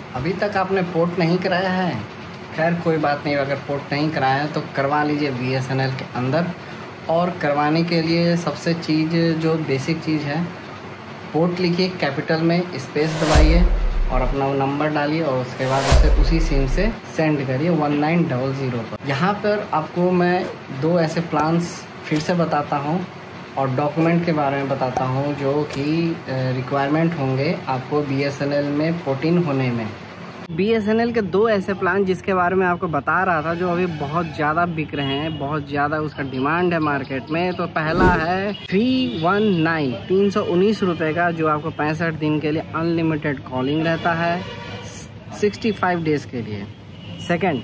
अभी तक आपने पोर्ट नहीं कराया है? खैर कोई बात नहीं, अगर पोर्ट नहीं कराया है तो करवा लीजिए BSNL के अंदर। और करवाने के लिए सबसे चीज़ जो बेसिक चीज़ है, पोर्ट लिखिए कैपिटल में, स्पेस दबाइए और अपना वो नंबर डालिए और उसके बाद उसे उसी सिम से सेंड करिए 1900 पर। यहाँ पर आपको मैं 2 ऐसे प्लान्स फिर से बताता हूँ और डॉक्यूमेंट के बारे में बताता हूँ जो कि रिक्वायरमेंट होंगे आपको BSNL में पोर्ट इन होने में। BSNL के 2 ऐसे प्लान जिसके बारे में आपको बता रहा था, जो अभी बहुत ज़्यादा बिक रहे हैं, बहुत ज़्यादा उसका डिमांड है मार्केट में। तो पहला है 319 रुपये का, जो आपको 65 दिन के लिए अनलिमिटेड कॉलिंग रहता है 65 डेज़ के लिए। सेकंड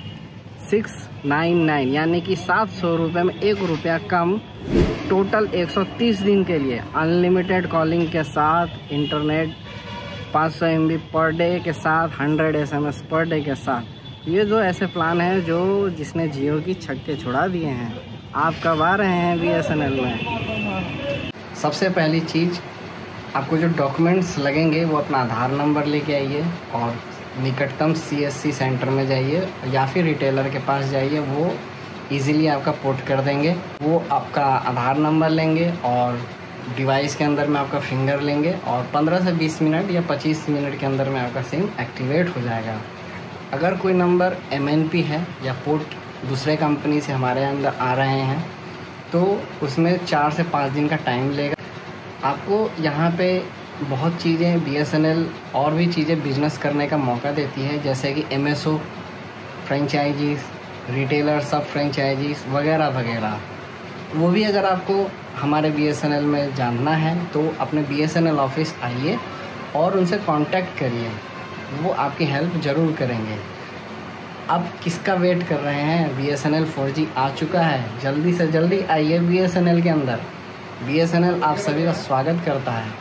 699 यानी कि 700 रुपये में 1 रुपया कम, टोटल 130 दिन के लिए अनलिमिटेड कॉलिंग के साथ, इंटरनेट 500 MB पर डे के साथ, 100 SMS पर डे के साथ। ये जो ऐसे प्लान हैं जो जिसने जियो की छक्के छुड़ा दिए हैं। आप कब आ रहे हैं BSNL में? सबसे पहली चीज़, आपको जो डॉक्यूमेंट्स लगेंगे वो अपना आधार नंबर लेके आइए और निकटतम CSC सेंटर में जाइए या फिर रिटेलर के पास जाइए, वो इजीली आपका पोर्ट कर देंगे। वो आपका आधार नंबर लेंगे और डिवाइस के अंदर में आपका फिंगर लेंगे और 15 से 20 मिनट या 25 मिनट के अंदर में आपका सिम एक्टिवेट हो जाएगा। अगर कोई नंबर MNP है या पोर्ट दूसरे कंपनी से हमारे अंदर आ रहे हैं तो उसमें 4 से 5 दिन का टाइम लेगा। आपको यहाँ पे बहुत चीज़ें BSNL और भी चीज़ें बिजनेस करने का मौका देती है, जैसे कि MSO फ्रेंचाइजीज़, रिटेलर सब फ्रेंचाइजीज़ वगैरह वगैरह। वो भी अगर आपको हमारे BSNL में जानना है तो अपने BSNL ऑफिस आइए और उनसे कांटेक्ट करिए, वो आपकी हेल्प ज़रूर करेंगे। अब किसका वेट कर रहे हैं? BSNL 4G आ चुका है, जल्दी से जल्दी आइए BSNL के अंदर। BSNL आप सभी का स्वागत करता है।